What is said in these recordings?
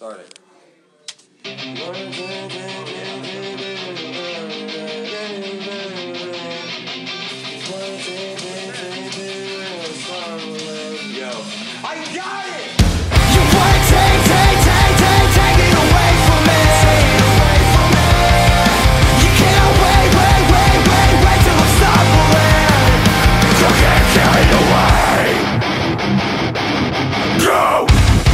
started. Yo, I got it! You wanna take it away from me. You can't wait till I'm stumbling. You can't carry it away. Go!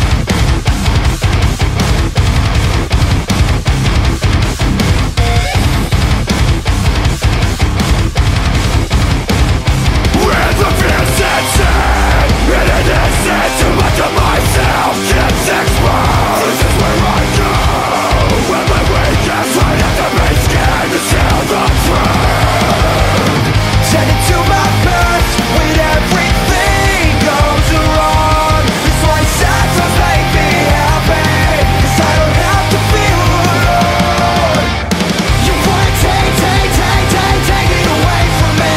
With the fears inside, in an instant, too much of myself gets exposed. This is where I go, when my weakness right at the main scan to tell the truth. Send it to my best when everything goes wrong. This one sentence make me happy, 'cause I don't have to feel alone. You wanna take it away from me.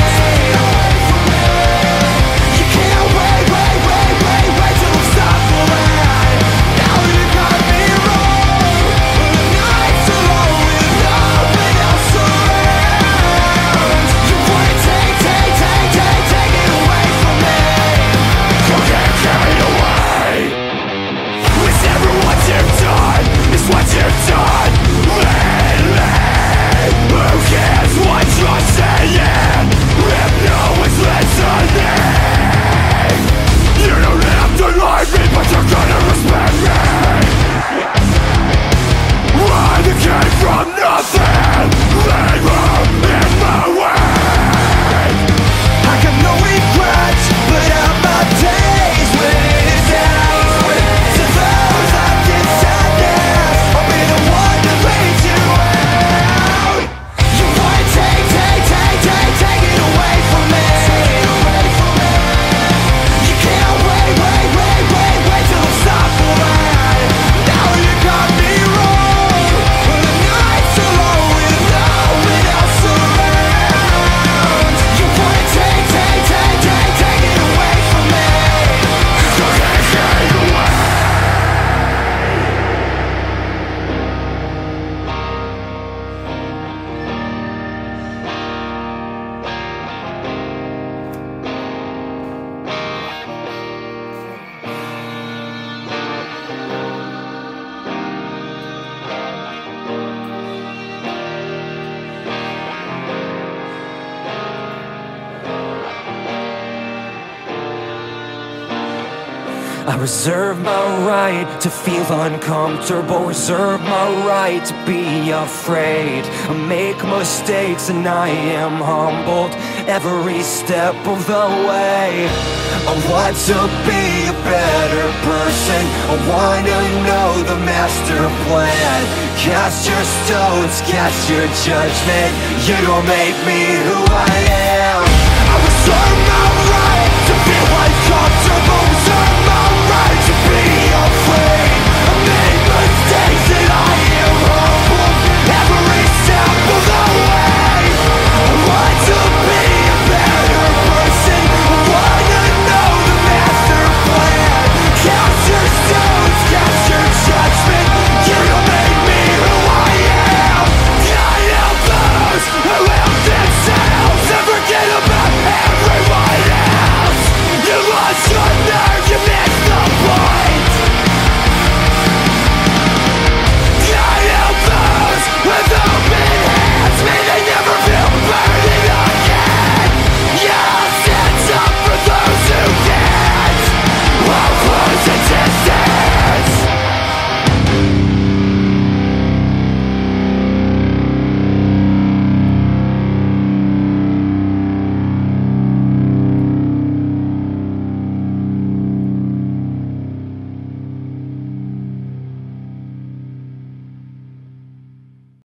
You can't wait till I'm stumbling. Now you got me wrong. The night's alone with no one else around. You wanna take it away from me. You can't carry it away. It's never what you've done, it's what you've done lately. Who cares what you're saying if no one's listening? You don't have to like me, but you're gonna respect me. Run came from nothing, leave her in my way. I got no regrets, but I'm my days when it is out. To those I can sadness, I'll be the one to lead you out. You wanna take it away from me. You can't wait till I'm stumbling. Now you got me wrong. The night's alone with no one else around. You wanna take it away from me. You can't take it away. I reserve my right to feel uncomfortable, reserve my right to be afraid. I make mistakes and I am humbled every step of the way. I want to be a better person, I want to know the master plan. Cast your stones, cast your judgment, you don't make me who I am. I reserve my right to feel uncomfortable,